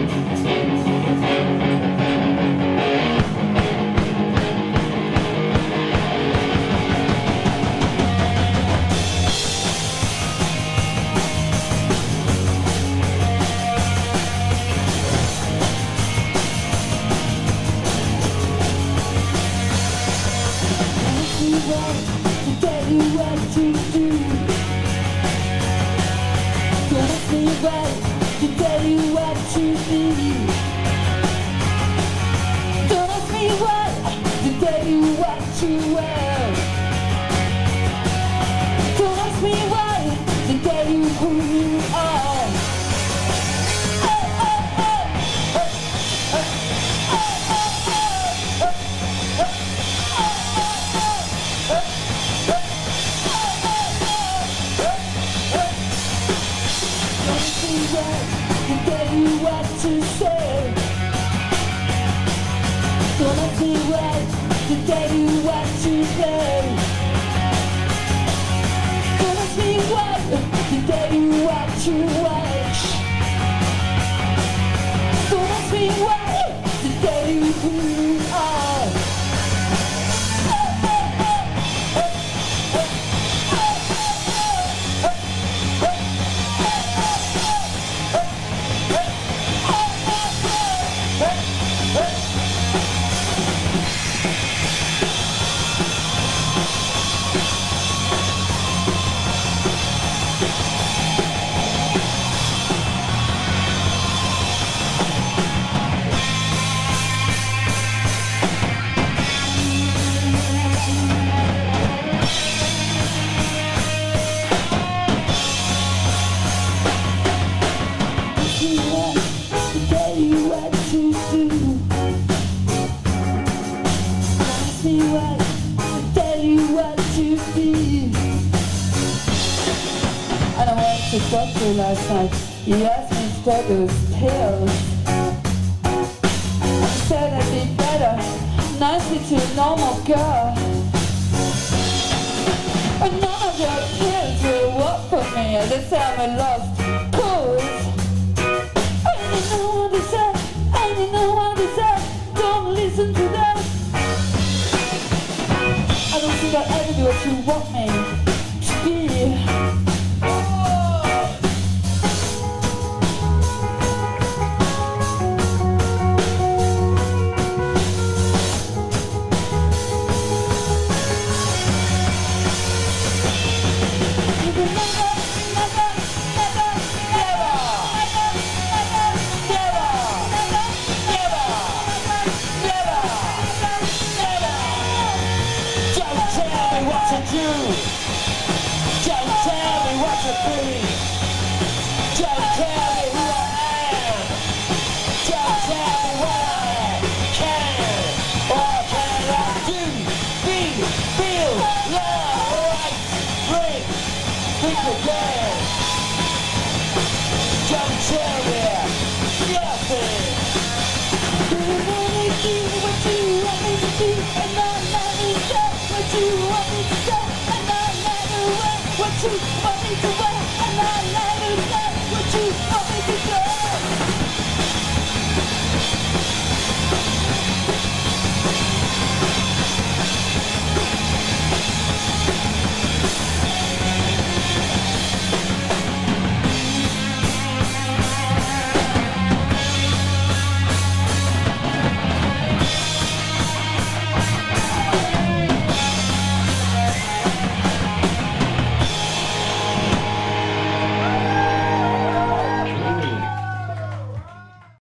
Last night, he asked me to take those pills. I said I'd be better, nicely to a normal girl. But none of your pills will work for me. They say I'm a lost cause. I didn't know what they said, I didn't know what they said. Don't listen to them. I don't think I'll ever be what you want me to be. What you